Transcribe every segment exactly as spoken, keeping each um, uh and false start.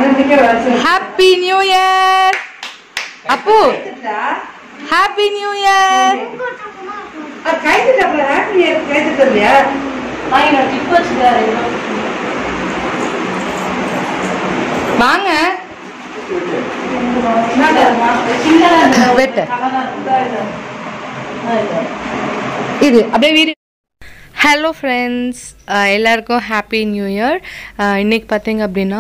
Happy New Year! Appu! Happy New Year! வாங்க வெட்டு இது அப்படியே வீடு. ஹலோ ஃப்ரெண்ட்ஸ், எல்லாருக்கும் ஹாப்பி நியூ இயர். இன்றைக்கி பார்த்தீங்க அப்படின்னா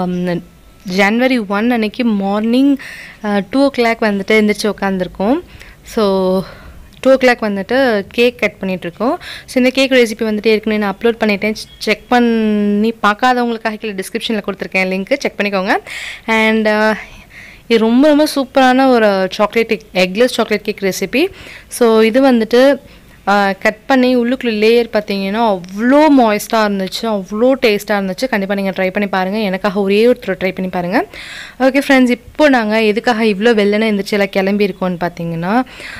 ஜனவரி ஒன் அன்றைக்கி மார்னிங் டூ ஓ கிளாக் வந்துட்டு எழுந்திரிச்சு உட்காந்துருக்கோம். ஸோ டூ ஓ கிளாக் வந்துட்டு கேக் கட் பண்ணிகிட்ருக்கோம். ஸோ இந்த கேக் ரெசிபி வந்துட்டு ஏற்கனவே நான் அப்லோட் பண்ணிட்டேன். செக் பண்ணி பார்க்காதவங்களுக்காக கீழே டிஸ்கிரிப்ஷனில் கொடுத்துருக்கேன் லிங்க்கு, செக் பண்ணிக்கோங்க. அண்ட் இது ரொம்ப ரொம்ப சூப்பரான ஒரு chocolate eggless chocolate cake recipe. So இது வந்துட்டு கட் பண்ணி உள்ளுக்குள்ள லேயர் பார்த்தீங்கன்னா அவ்வளோ மாய்ஸ்ட்டாக இருந்துச்சு, அவ்வளோ டேஸ்ட்டாக இருந்துச்சு. கண்டிப்பாக நீங்கள் ட்ரை பண்ணி பாருங்கள். எனக்காக ஒரே ஒருத்தர் ட்ரை பண்ணி பாருங்கள். ஓகே ஃப்ரெண்ட்ஸ், இப்போ நாங்கள் எதுக்காக இவ்வளோ வெள்ளனை எழுந்திரிச்சு எல்லாம் கிளம்பியிருக்கோன்னு பார்த்தீங்கன்னா,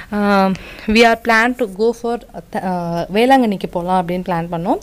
we are plan to go for வேளாங்கண்ணிக்கு போகலாம் அப்படின்னு பிளான் பண்ணோம்.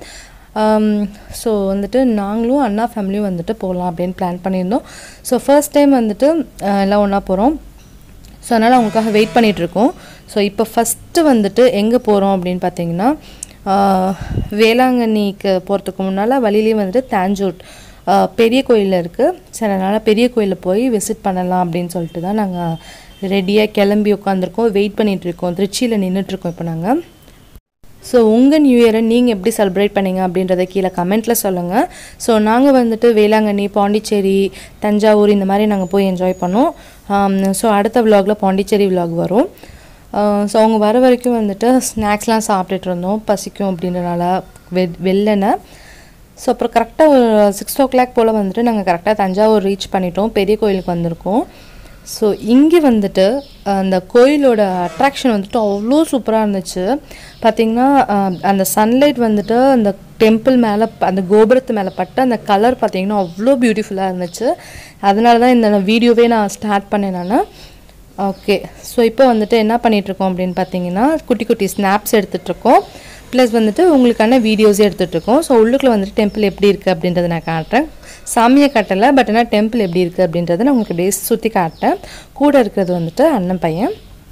ஸோ வந்துட்டு நாங்களும் அண்ணா ஃபேமிலியும் வந்துட்டு போகலாம் அப்படின்னு பிளான் பண்ணியிருந்தோம். ஸோ ஃபர்ஸ்ட் டைம் வந்துட்டு எல்லாம் ஒன்றா போகிறோம். ஸோ அதனால் அவங்களுக்காக வெயிட் பண்ணிகிட்ருக்கோம். ஸோ இப்போ ஃபஸ்ட்டு வந்துட்டு எங்கே போகிறோம் அப்படின்னு பார்த்தீங்கன்னா, வேளாங்கண்ணிக்கு போகிறதுக்கு முன்னால் வழியிலேயே வந்துட்டு தாஞ்சூர் பெரிய கோயில் இருக்குது. சரி, அதனால் பெரிய கோயிலில் போய் விசிட் பண்ணலாம் அப்படின்னு சொல்லிட்டு தான் நாங்கள் ரெடியாக கிளம்பி உட்காந்துருக்கோம், வெயிட் பண்ணிகிட்ருக்கோம். திருச்சியில் நின்றுட்டுருக்கோம் இப்போ நாங்கள். ஸோ உங்கள் நியூ இயரை நீங்கள் எப்படி செலிப்ரேட் பண்ணிங்க அப்படின்றத கீழே கமெண்ட்டில் சொல்லுங்கள். ஸோ நாங்கள் வந்துட்டு வேளாங்கண்ணி, பாண்டிச்சேரி, தஞ்சாவூர் இந்த மாதிரி நாங்கள் போய் என்ஜாய் பண்ணோம். ஸோ அடுத்த விலாகில் பாண்டிச்சேரி விலாக் வரும். ஸோ அவங்க வர வரைக்கும் வந்துட்டு ஸ்நாக்ஸ்லாம் சாப்பிட்டுட்டு இருந்தோம், பசிக்கும் அப்படின்றனால வெ வெள்ளனை. ஸோ அப்புறம் கரெக்டாக ஒரு சிக்ஸ் ஓ கிளாக் போல் வந்துட்டு நாங்கள் கரெக்டாக தஞ்சாவூர் ரீச் பண்ணிட்டோம், பெரிய கோயிலுக்கு வந்திருக்கோம். ஸோ இங்கே வந்துட்டு அந்த கோயிலோட அட்ராக்ஷன் வந்துட்டு அவ்வளோ சூப்பராக இருந்துச்சு. பார்த்திங்கன்னா அந்த சன்லைட் வந்துட்டு அந்த டெம்பிள் மேலே, அந்த கோபுரத்து மேலே பட்டு அந்த கலர் பார்த்திங்கன்னா அவ்வளோ பியூட்டிஃபுல்லாக இருந்துச்சு. அதனால தான் இந்த வீடியோவே நான் ஸ்டார்ட் பண்ணேன் நான். ஓகே, ஸோ இப்போ வந்துட்டு என்ன பண்ணிகிட்ருக்கோம் அப்படின்னு பார்த்தீங்கன்னா, குட்டி குட்டி ஸ்னாப்ஸ் எடுத்துகிட்ருக்கோம், ப்ளஸ் வந்துட்டு உங்களுக்கான வீடியோஸே எடுத்துகிட்ருக்கோம். ஸோ உள்ளுக்குள்ளே வந்துட்டு டெம்பிள் எப்படி இருக்குது அப்படின்றத நான் காட்டுறேன். சாமியை காட்டலை, பட் ஆனால் டெம்பிள் எப்படி இருக்குது அப்படின்றத நான் உங்களுக்கு அப்படியே சுற்றி காட்டேன். கூட இருக்கிறது வந்துட்டு அண்ணன் பையன்.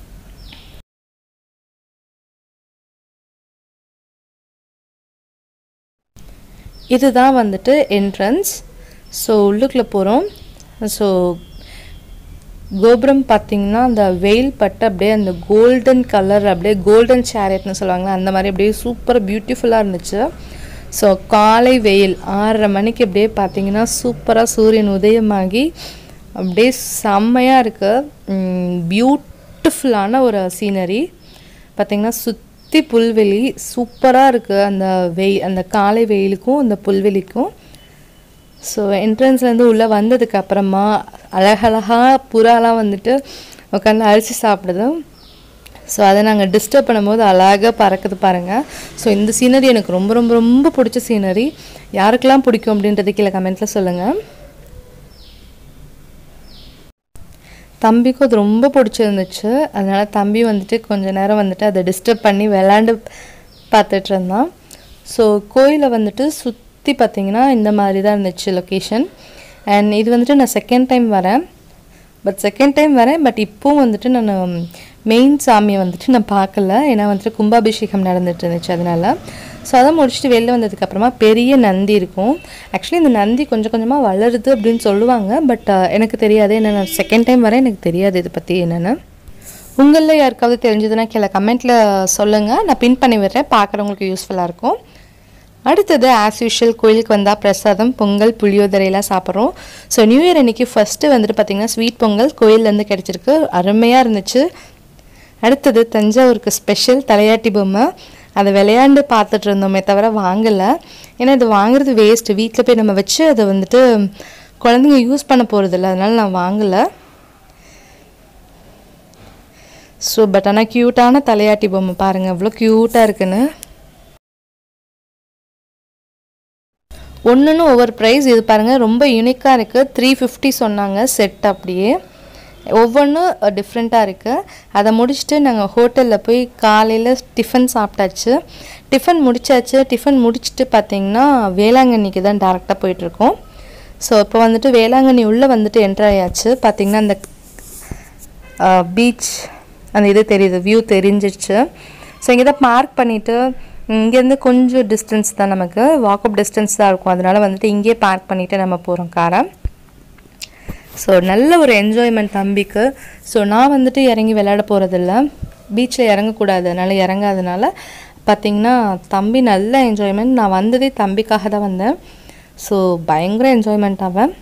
இதுதான் வந்துட்டு என்ட்ரன்ஸ். ஸோ உள்ளுக்குள்ளே போகிறோம். ஸோ கோபுரம் பார்த்திங்கன்னா அந்த வெயில் பட்டு அப்படியே அந்த கோல்டன் கலர், அப்படியே கோல்டன் சேரியட்னு சொல்லுவாங்களா, அந்த மாதிரி அப்படியே சூப்பராக பியூட்டிஃபுல்லாக இருந்துச்சு. ஸோ காலை வெயில் ஆறரை மணிக்கு அப்படியே பார்த்திங்கன்னா சூப்பராக சூரியன் உதயமாகி அப்படியே செம்மையாக இருக்குது. பியூட்டிஃபுல்லான ஒரு சீனரி. பார்த்திங்கன்னா சுற்றி புல்வெளி சூப்பராக இருக்குது அந்த வெயில், அந்த காலை வெயிலுக்கும் அந்த புல்வெளிக்கும். ஸோ என்ட்ரன்ஸ்லேருந்து உள்ளே வந்ததுக்கு அப்புறமா அழகழகாக புறாலாம் வந்துட்டு உட்காந்து அரிசி சாப்பிடுது. ஸோ அதை நாங்கள் டிஸ்டர்ப் பண்ணும்போது அழகாக பறக்குது பாருங்கள். ஸோ இந்த சீனரி எனக்கு ரொம்ப ரொம்ப ரொம்ப பிடிச்ச சீனரி. யாருக்கெல்லாம் பிடிக்கும் அப்படின்றது கீழே கமெண்ட்டில் சொல்லுங்கள். தம்பிக்கும் அது ரொம்ப பிடிச்சிருந்துச்சு. அதனால் தம்பி வந்துட்டு கொஞ்சம் நேரம் வந்துட்டு அதை டிஸ்டர்ப் பண்ணி விளாண்டு பார்த்துட்டு இருந்தான். ஸோ கோயிலை வந்துட்டு சுற்றி பார்த்திங்கன்னா இந்த மாதிரி தான் இருந்துச்சு லொக்கேஷன். அண்ட் இது வந்துட்டு நான் செகண்ட் டைம் வரேன் பட் செகண்ட் டைம் வரேன் பட் இப்போவும் வந்துட்டு நான் மெயின் சாமியை வந்துட்டு நான் பார்க்கல, ஏன்னா வந்துட்டு கும்பாபிஷேகம் நடந்துட்டு இருந்துச்சு அதனால். ஸோ அதை முடிச்சுட்டு வெளில வந்ததுக்கப்புறமா பெரிய நந்தி இருக்கும். ஆக்சுவலி இந்த நந்தி கொஞ்சம் கொஞ்சமாக வளருது அப்படின்னு சொல்லுவாங்க, பட் எனக்கு தெரியாது, ஏன்னா நான் செகண்ட் டைம் வரேன், எனக்கு தெரியாது இதை பற்றி என்னென்னு. உங்களில் யாருக்காவது தெரிஞ்சதுன்னா கீழே கமெண்ட்டில் சொல்லுங்கள், நான் பின் பண்ணி விடுறேன், பார்க்குறவங்களுக்கு யூஸ்ஃபுல்லாக இருக்கும். அடுத்தது ஆஸ் யூஷுவல் கோயிலுக்கு வந்தால் பிரசாதம், பொங்கல், புளியோதரையெல்லாம் சாப்பிட்றோம். ஸோ நியூ இயர் அன்றைக்கி ஃபஸ்ட்டு வந்துட்டு பார்த்திங்கன்னா ஸ்வீட் பொங்கல் கோயிலேருந்து கிடச்சிருக்கு, அருமையாக இருந்துச்சு. அடுத்தது தஞ்சாவூருக்கு ஸ்பெஷல் தலையாட்டி பொம்மை, அதை விளையாண்டு பார்த்துட்டு இருந்தோமே தவிர வாங்கலை, ஏன்னா இது வாங்குறது வேஸ்ட்டு, வீட்டில் போய் நம்ம வச்சு அதை வந்துட்டு குழந்தைங்க யூஸ் பண்ண போகிறதில்ல, அதனால் நான் வாங்கலை. ஸோ பட் ஆனால் க்யூட்டான தலையாட்டி பொம்மை பாருங்கள் எவ்வளோ க்யூட்டாக இருக்குன்னு. ஒன்றுன்னு ஒவ்வொரு ப்ரைஸ். இது பாருங்கள் ரொம்ப யூனிக்காக இருக்குது, த்ரீ ஃபிஃப்டி சொன்னாங்க செட், அப்படியே ஒவ்வொன்றும் டிஃப்ரெண்ட்டாக இருக்குது. அதை முடிச்சுட்டு நாங்கள் ஹோட்டலில் போய் காலையில் டிஃபன் சாப்பிட்டாச்சு. டிஃபன் முடித்தாச்சு. டிஃபன் முடிச்சுட்டு பார்த்திங்கன்னா வேளாங்கண்ணிக்கு தான் டேரெக்டாக போயிட்டுருக்கோம். ஸோ இப்போ வந்துட்டு வேளாங்கண்ணி உள்ளே வந்துட்டு என்ட்ரு ஆயாச்சு. பார்த்திங்கன்னா அந்த பீச் அந்த இது தெரியுது, வியூ தெரிஞ்சிச்சு. ஸோ இங்கே தான் பார்க் பண்ணிவிட்டு இங்கேருந்து கொஞ்சம் டிஸ்டன்ஸ் தான், நமக்கு வாக்கப் டிஸ்டன்ஸ் தான் இருக்கும். அதனால் வந்துட்டு இங்கேயே பார்க் பண்ணிவிட்டு நம்ம போகிறோம் காரை. ஸோ நல்ல ஒரு என்ஜாய்மெண்ட் தம்பிக்கு. ஸோ நான் வந்துட்டு இறங்கி விளையாட போகிறதில்ல, பீச்சில் இறங்கக்கூடாது, அதனால் இறங்காதனால பார்த்திங்கன்னா தம்பி நல்ல என்ஜாய்மெண்ட். நான் வந்ததே தம்பிக்காக தான் வந்தேன். ஸோ பயங்கர என்ஜாய்மெண்ட் அவன்.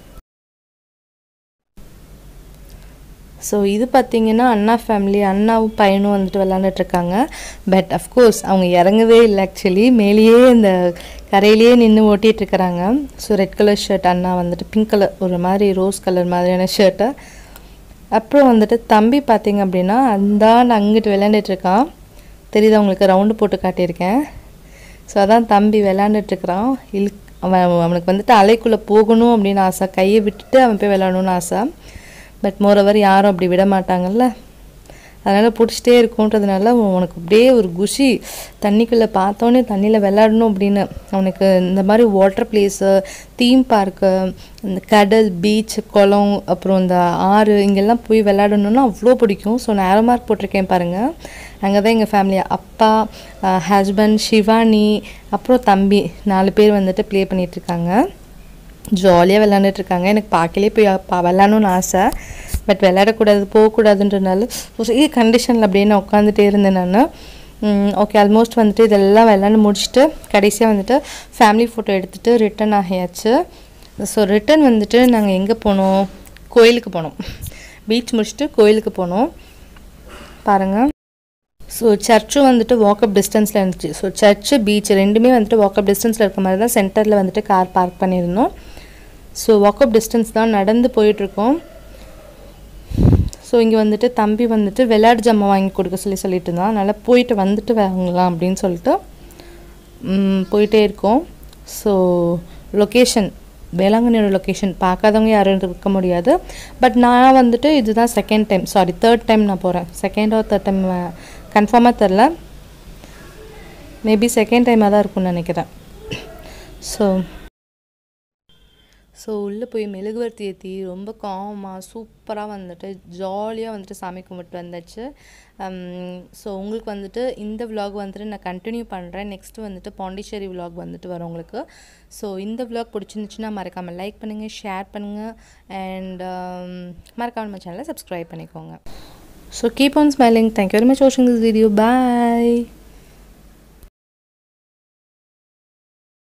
ஸோ இது பார்த்திங்கன்னா அண்ணா ஃபேமிலி, அண்ணாவும் பையனும் வந்துட்டு விளாண்டுட்ருக்காங்க. பட் அஃப்கோர்ஸ் அவங்க இறங்கவே இல்லை, ஆக்சுவலி மேலேயே இந்த கரையிலேயே நின்று ஓட்டிகிட்ருக்கிறாங்க. ஸோ ரெட் கலர் ஷர்ட் அண்ணா வந்துட்டு பிங்க் கலர் ஒரு மாதிரி ரோஸ் கலர் மாதிரியான ஷர்ட்டை. அப்புறம் வந்துட்டு தம்பி பார்த்திங்க அப்படின்னா அந்த அங்கிட்டு விளையாண்டுட்ருக்கான். தெரியுது அவங்களுக்கு, ரவுண்டு போட்டு காட்டியிருக்கேன். ஸோ அதான் தம்பி விளையாண்டுட்ருக்கிறான். இழு அவன் அவனுக்கு வந்துட்டு அலைக்குள்ளே போகணும் அப்படின்னு ஆசை, கையை விட்டுட்டு அவன் போய் விளையாடணுன்னு ஆசை. பட் மோரோவர் யாரும் அப்படி விட மாட்டாங்கல்ல, அதனால் பிடிச்சிட்டே இருக்கும்ன்றதுனால உனக்கு அப்படியே ஒரு குஷி, தண்ணிக்குள்ளே பார்த்தோன்னே தண்ணியில் விளையாடணும் அப்படின்னு. அவனுக்கு இந்த மாதிரி வாட்டர் பிளேஸு, தீம் பார்க்கு, இந்த கடல், பீச், குளம், அப்புறம் இந்த ஆறு இங்கெல்லாம் போய் விளையாடணுன்னா அவ்வளோ பிடிக்கும். ஸோ நான் ஏரோ மார்க் போட்டிருக்கேன் பாருங்கள், அங்கே தான் எங்கள் ஃபேமிலி, அப்பா, ஹஸ்பண்ட், ஷிவானி, அப்புறம் தம்பி நாலு பேர் வந்துட்டு ப்ளே பண்ணிகிட்ருக்காங்க. ஜாலியாக விளாண்டுட்ருக்காங்க. எனக்கு பார்க்கலே போய் பா விளாடணுன்னு ஆசை, பட் விளையாடக்கூடாது போகக்கூடாதுன்றனால ஒரே கண்டிஷனில் அப்படியே நான் உட்காந்துட்டே இருந்தேன் நான். ஓகே, ஆல்மோஸ்ட் வந்துட்டு இதெல்லாம் விளாண்டு முடிச்சுட்டு கடைசியாக வந்துட்டு ஃபேமிலி ஃபோட்டோ எடுத்துகிட்டு ரிட்டன் ஆகியாச்சு. ஸோ ரிட்டன் வந்துட்டு நாங்கள் எங்கே போனோம், கோயிலுக்கு போனோம். பீச் முடிச்சுட்டு கோயிலுக்கு போனோம் பாருங்கள். ஸோ சர்ச்சும் வந்துட்டு வாக்கப் டிஸ்டன்ஸில் இருந்துச்சு. ஸோ சர்ச்சு பீச் ரெண்டுமே வந்துட்டு வாக்கப் டிஸ்டன்ஸில் இருக்க மாதிரி தான் சென்டரில் வந்துட்டு கார் பார்க் பண்ணியிருந்தோம். ஸோ வாக்கப் டிஸ்டன்ஸ் தான், நடந்து போயிட்டுருக்கோம். ஸோ இங்கே வந்துட்டு தம்பி வந்துட்டு விளையாட்டு ஜாமான் வாங்கி கொடுக்க சொல்லி சொல்லிட்டு இருந்தான். அதனால் போயிட்டு வந்துட்டு வாங்கலாம் அப்படின்னு சொல்லிட்டு போயிட்டே இருக்கோம். ஸோ லொக்கேஷன், வேளாங்கண்ணியோட லொக்கேஷன் பார்க்காதவங்க யாரும் இருக்க முடியாது. பட் நான் வந்துட்டு இதுதான் second time, sorry third time நான் போகிறேன். செகண்ட் ஆர் தேர்ட் டைம் கன்ஃபார்மாக தெரில, மேபி செகண்ட் டைமாக தான் இருக்கும்னு நினைக்கிறேன். ஸோ ஸோ உள்ளே போய் மெழுகுவர்த்தி ஏற்றி ரொம்ப காமாக சூப்பராக வந்துட்டு ஜாலியாக வந்துட்டு சாமி கும்பிட்டு வந்தாச்சு. ஸோ உங்களுக்கு வந்துட்டு இந்த விலாக் வந்துட்டு நான் கண்டினியூ பண்ணுறேன். நெக்ஸ்ட்டு வந்துட்டு பாண்டிச்சேரி விலாக் வந்துட்டு வரும் உங்களுக்கு. ஸோ இந்த விலாக் பிடிச்சிருந்துச்சுன்னா மறக்காமல் லைக் பண்ணுங்கள், ஷேர் பண்ணுங்கள், அண்ட் மறக்காமல் நம்ம சேனலை சப்ஸ்கிரைப் பண்ணிக்கோங்க. So keep on smiling. Thank you very much வாட்சிங் திஸ் வீடியோ. பாய்.